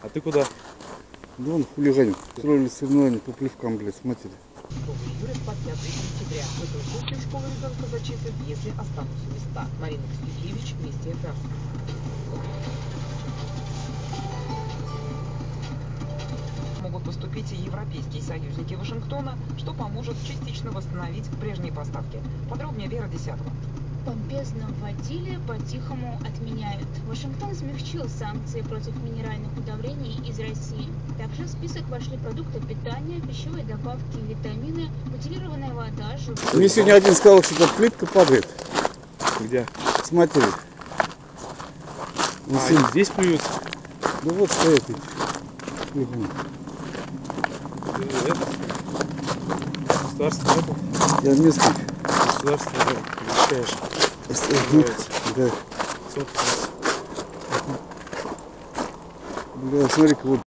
А ты куда? Да он хулиганит. Строили соревнования по плевкам, блядь, с матери. Юрис по 5 сентября. После школы ребенка зачислят, если останутся места. Марина Костюкевич, Вести ФМ. Могут поступить и европейские союзники Вашингтона, что поможет частично восстановить прежние поставки. Подробнее Вера Десятова. Помпезно вводили, по-тихому отменяют. Вашингтон смягчил санкции против минеральных удобрений из России. Также в список вошли продукты питания, пищевые добавки, витамины, бутилированная вода, желудок. Мне сегодня один сказал, что там плитка падает. Где? С матери. А, здесь плюются? Да вот стоят эти. Государство это? Я местный. Государство изучаешь. Да. Собственно. Да, смотри-ка, вот.